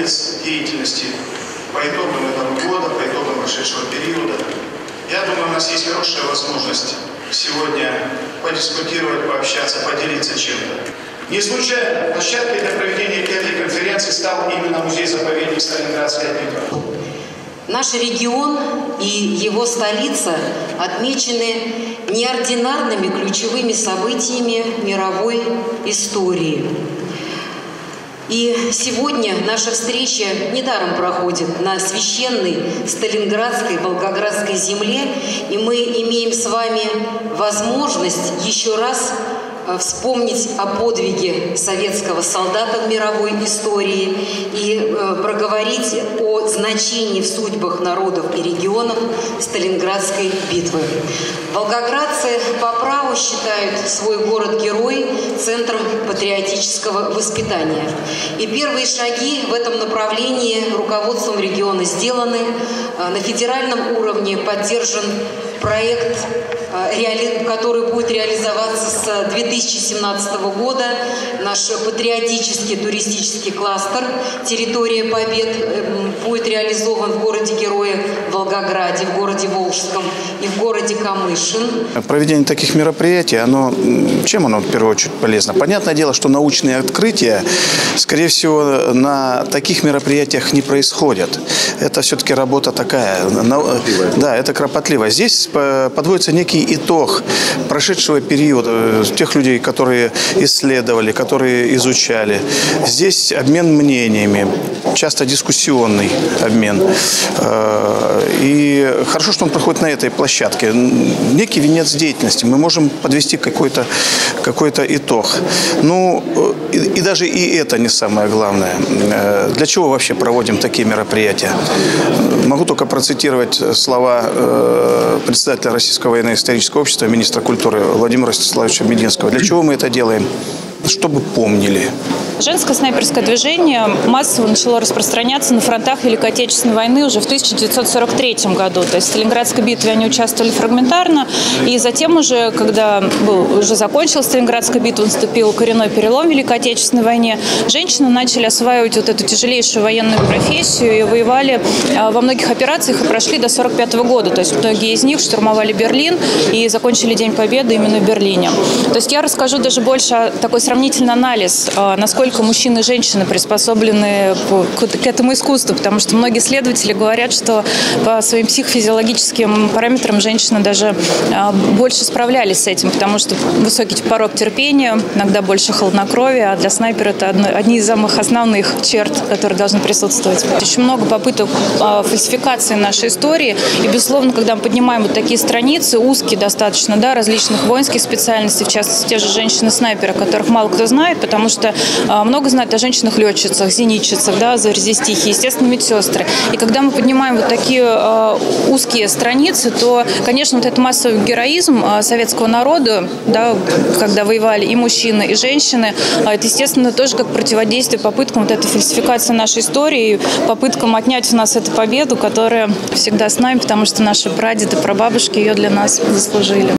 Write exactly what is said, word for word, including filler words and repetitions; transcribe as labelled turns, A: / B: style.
A: образец деятельности по итогам этого года, по итогам прошедшего периода. Я думаю, у нас есть хорошая возможность сегодня подискутировать, пообщаться, поделиться чем-то. Не случайно площадкой для проведения этой конференции стал именно музей-заповедник Сталинградская битва.
B: Наш регион и его столица отмечены неординарными ключевыми событиями мировой истории. И сегодня наша встреча недаром проходит на священной Сталинградской, Волгоградской земле, и мы имеем с вами возможность еще раз вспомнить о подвиге советского солдата в мировой истории и проговорить о значении в судьбах народов и регионов Сталинградской битвы. Волгоградцы по праву считают свой город-герой центром патриотического воспитания. И первые шаги в этом направлении руководством региона сделаны. На федеральном уровне поддержан проект, который будет реализоваться с две тысячи семнадцатого года. Наш патриотический туристический кластер «Территория Побед» будет реализован в городе-герое Волгограде, в городе Волжском и в городе Камышин.
C: Проведение таких мероприятий, оно, чем оно в первую очередь полезно? Понятное дело, что научные открытия, скорее всего, на таких мероприятиях не происходят. Это все-таки работа такая, да, это кропотливо. Здесь подводится некий итог прошедшего периода, тех людей, которые исследовали, которые изучали. Здесь обмен мнениями, часто дискуссионный обмен. И хорошо, что он проходит на этой площадке. Некий венец деятельности. Мы можем подвести какой-то какой-то итог. Ну, и, и даже и это не самое главное. Для чего вообще проводим такие мероприятия? Могу только процитировать слова председателя Российского военно-исторического общества, министра культуры Владимира Ростиславовича Мединского. Для чего мы это делаем? Чтобы помнили.
D: Женское снайперское движение массово начало распространяться на фронтах Великой Отечественной войны уже в тысяча девятьсот сорок третьем году. То есть в Сталинградской битве они участвовали фрагментарно. И затем уже, когда был, уже закончилась Сталинградская битва, наступил коренной перелом в Великой Отечественной войне, женщины начали осваивать вот эту тяжелейшую военную профессию и воевали во многих операциях и прошли до сорок пятого года. То есть многие из них штурмовали Берлин и закончили День Победы именно в Берлине. То есть я расскажу даже больше о такой сравнительный анализ, насколько мужчины и женщины приспособлены к этому искусству, потому что многие исследователи говорят, что по своим психофизиологическим параметрам женщины даже больше справлялись с этим, потому что высокий порог терпения, иногда больше хладнокровия, а для снайпера это одни из самых основных черт, которые должны присутствовать. Очень много попыток фальсификации нашей истории, и, безусловно, когда мы поднимаем вот такие страницы, узкие достаточно, да, различных воинских специальностей, в частности, те же женщины-снайперы, которых мало кто знает, потому что а, много знают о женщинах-летчицах, зенитчицах, да, зверстихи, естественно, медсестры. И когда мы поднимаем вот такие а, узкие страницы, то, конечно, вот этот массовый героизм а, советского народа, да, когда воевали и мужчины, и женщины, а, это, естественно, тоже как противодействие попыткам вот этой фальсификации нашей истории, попыткам отнять у нас эту победу, которая всегда с нами, потому что наши прадеды, прабабушки ее для нас заслужили.